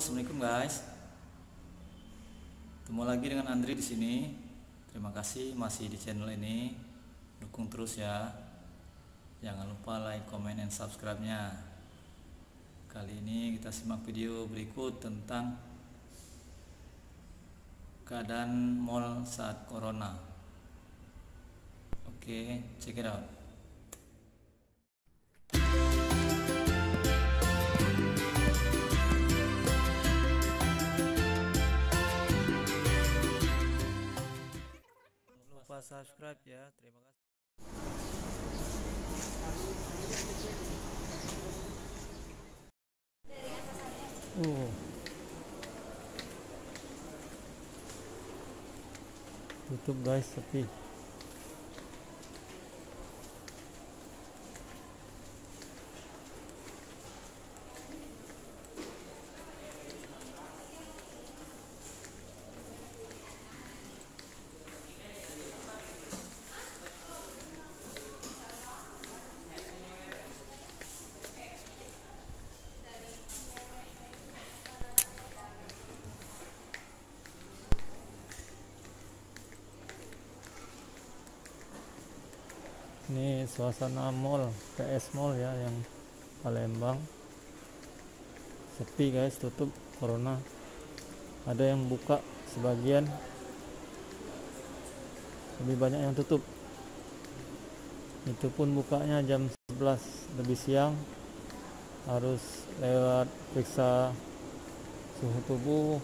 Assalamualaikum guys. Ketemu lagi dengan Andri di sini. Terima kasih masih di channel ini. Dukung terus ya. Jangan lupa like, comment, dan subscribe-nya. Kali ini kita simak video berikut tentang keadaan mall saat corona. Oke, check it out. Lupa subscribe ya. Terima kasih. Tutup guys, sepi. Ini suasana mall, PS Mall ya, yang Palembang. Sepi guys, tutup corona. Ada yang buka sebagian, lebih banyak yang tutup. Itu pun bukanya jam 11 lebih siang. Harus lewat periksa suhu tubuh,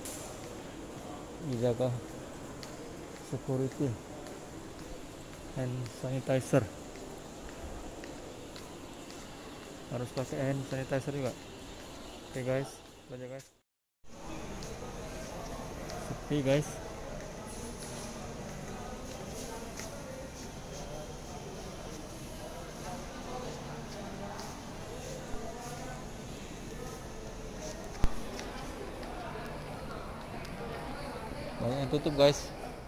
dijaga security, hand sanitizer. Harus pakai hand sanitizer juga. Oke guys, aja guys. Sepi guys. Banyak yang tutup guys.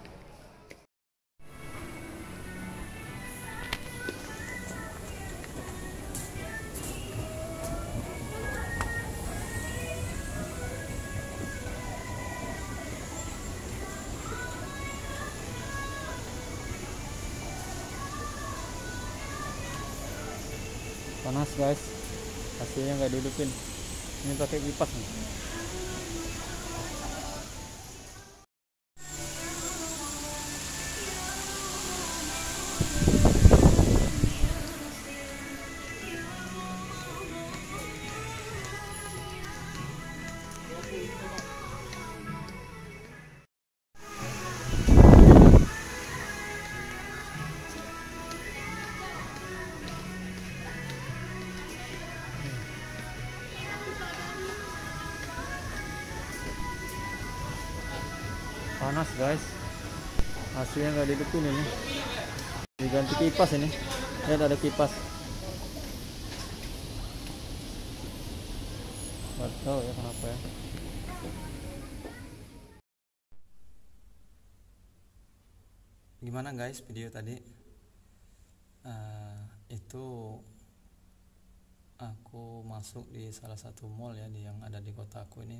Panas guys, AC-nya nggak dihidupin. Ini pakai kipas nih. Panas guys, AC-nya nggak dihidupin ini. Diganti kipas ini. Lihat ada kipas. Nggak tahu ya kenapa ya. Gimana guys video tadi? Itu aku masuk di salah satu mall ya, yang ada di kotaku ini.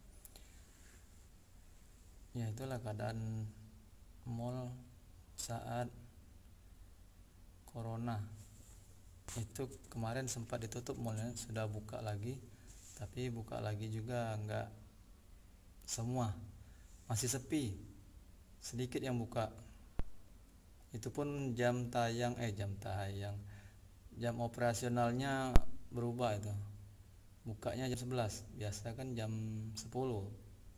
Ya itulah keadaan mall saat corona. Itu kemarin sempat ditutup mallnya, sudah buka lagi, tapi buka lagi juga enggak semua, masih sepi, sedikit yang buka. Itu pun jam operasionalnya berubah. Itu bukanya jam 11, biasa kan jam 10.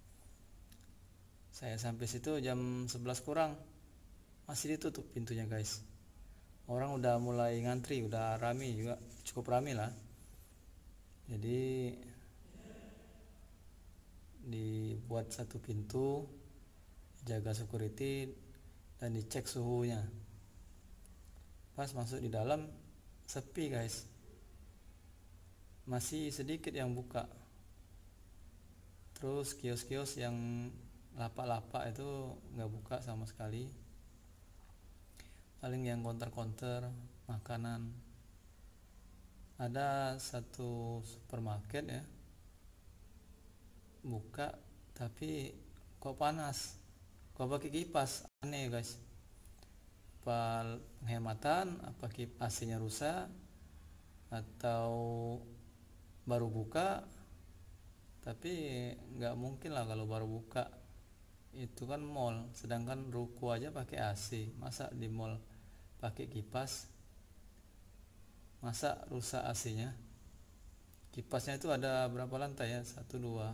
Saya sampai situ jam 11 kurang, masih ditutup pintunya guys. Orang udah mulai ngantri, udah rame juga, cukup rame lah. Jadi dibuat satu pintu, jaga security, dan dicek suhunya. Pas masuk di dalam, sepi guys, masih sedikit yang buka. Terus kios-kios yang lapak-lapak itu nggak buka sama sekali. Paling yang counter-counter makanan. Ada satu supermarket ya, buka tapi kok panas, kok pakai kipas, aneh guys. Apa penghematan, apa AC-nya rusak, atau baru buka. Tapi nggak mungkin lah kalau baru buka, itu kan mall, sedangkan ruko aja pakai AC, masa di mall pakai kipas, masa rusak AC-nya. Kipasnya itu ada berapa lantai ya, 1 2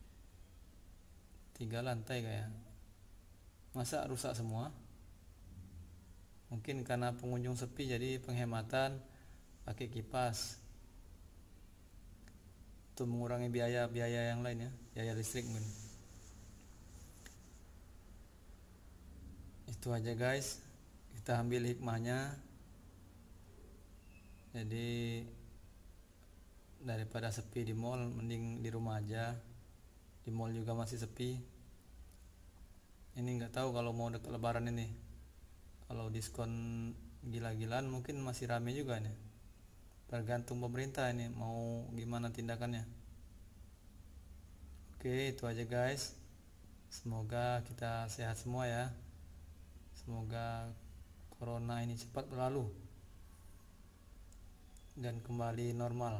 3 lantai kayak, masa rusak semua. Mungkin karena pengunjung sepi jadi penghematan pakai kipas untuk mengurangi biaya yang lain ya, biaya listrik mungkin. Itu aja guys, kita ambil hikmahnya. Jadi daripada sepi di mall, mending di rumah aja. Di mall juga masih sepi. Ini nggak tahu kalau mau dekat lebaran ini, kalau diskon gila-gilaan mungkin masih rame juga nih. Tergantung pemerintah ini mau gimana tindakannya. Oke, itu aja guys. Semoga kita sehat semua ya. Semoga corona ini cepat berlalu dan kembali normal.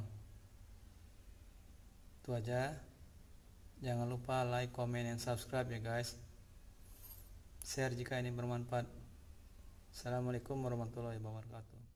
Itu aja. Jangan lupa like, comment, dan subscribe ya guys. Share jika ini bermanfaat. Assalamualaikum warahmatullahi wabarakatuh.